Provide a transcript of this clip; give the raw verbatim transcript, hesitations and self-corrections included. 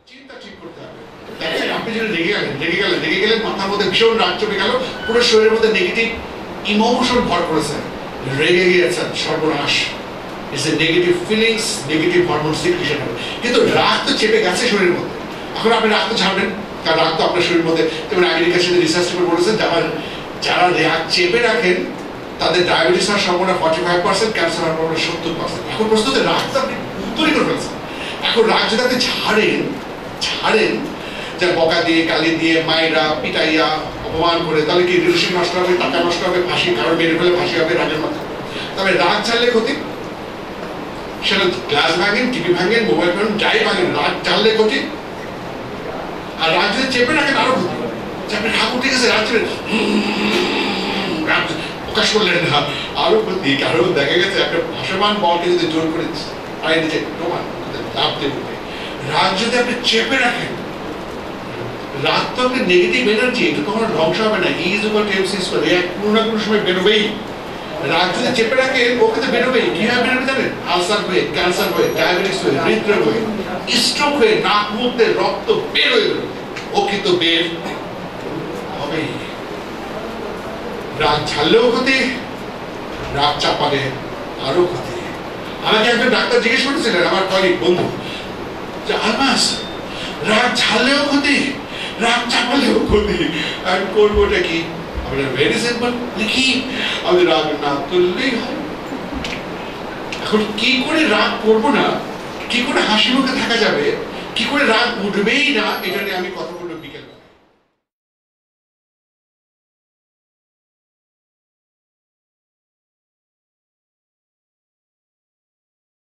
চিন্তা ঠিক করতে হবে। দেখেন আপনি যদি রেগে গেলেন রেগে গেলেন রেগে গেলেন মাথার মধ্যে ভীষণ রাগ চলে গেল, পুরো শরীরের মধ্যে নেগেটিভ ইমোশন ভর করেছে, রেগে গিয়েছেন, সর্বনাশ। It's a negative feelings, negative hormone secretion হবে। কিন্তু রাগ তো চেপে গেছে শরীরের মধ্যে, এখন আপনি রাগ তো ছাড়বেন, কারণ রাগ তো আপনার শরীরের মধ্যে। যেমন আমেরিকার সাথে রিসার্চ পেপার বলেছেন যারা যারা রাগ চেপে রাখেন তাদের ডায়াবেটিস হওয়ার সম্ভাবনা ফর্টি ফাইভ পার্সেন্ট, ক্যান্সার হওয়ার সম্ভাবনা সত্তর পার্সেন্ট। এখন প্রশ্ন হচ্ছে রাগ তো আপনি তৈরি করে ফেলছেন, এখন রাগ যদি আপনি ছাড়েন ছাড়েন যে বকা দিয়ে গালি দিয়ে মায়েরা পিটাইয়া অপমান করে, তাহলে কি রিলেশন নষ্ট হবে, টাকা নষ্ট হবে, ফাঁসি কারো মেরে ফেলে ফাঁসি হবে রাগের মাথা। তবে রাগ ছাড়লে ক্ষতি, সেটা গ্লাস ভাঙেন, টিভি ভাঙেন, মোবাইল ভাঙেন, যাই ভাঙেন, রাগ ছাড়লে ক্ষতি। আর রাগ যদি চেপে রাখেন আরো ক্ষতি, যে আপনি রাগ উঠে গেছে, রাগ চেপে রাগ প্রকাশ করলেন না, আরো ক্ষতি। কারণ দেখা গেছে একটা ভাসমান বলকে যদি জোর করে পায়ের নিচে ডোবান চাপ দিয়ে উঠবে। রাগ যদি আপনি চেপে রাখেন, রাগ তো আপনি নেগেটিভ এনার্জি, এটা কখনো ধ্বংস হবে না, ইজ ওভার টেমস ইজ করে কোনো না কোনো সময় বেরোবেই। রাগ যদি চেপে রাখেন ও কিন্তু বেরোবেই। কিভাবে বেরোবে জানেন? আলসার হয়ে, ক্যান্সার হয়ে, ডায়াবেটিস হয়ে, হৃদরোগ হয়ে, স্ট্রোক হয়ে, নাক মুখ দিয়ে রক্ত বের হয়ে বেরোবে, ও কিন্তু বের হবেই। রাগ ছাড়লেও ক্ষতি, রাগ চাপালে আরো ক্ষতি। আমাকে একজন ডাক্তার জিজ্ঞেস করেছিলেন, আমার কলিগ বন্ধু, যে আলমাস রাগ ছাড়লেও ক্ষতি, রাগ চাপালেও ক্ষতি, আমি করবোটা কি? আমরা ভেরি সিম্পল লিখি, আমি রাগ না তুললেই হয়। এখন কি করে রাগ করবো না, কি করে হাসি মুখে থাকা যাবে, কি করে রাগ উঠবেই না, এটা নিয়ে আমি কথা